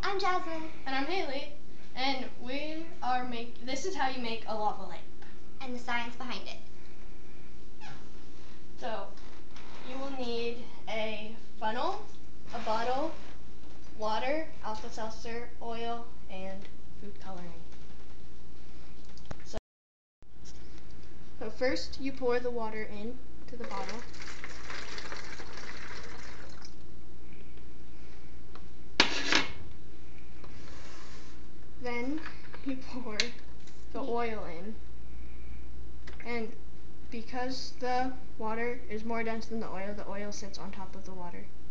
I'm Jasmine. And I'm Haley. And this is how you make a lava lamp. And the science behind it. So, you will need a funnel, a bottle, water, Alka-Seltzer, oil, and food coloring. So first you pour the water into the bottle. Then you pour the oil in. And because the water is more dense than the oil sits on top of the water.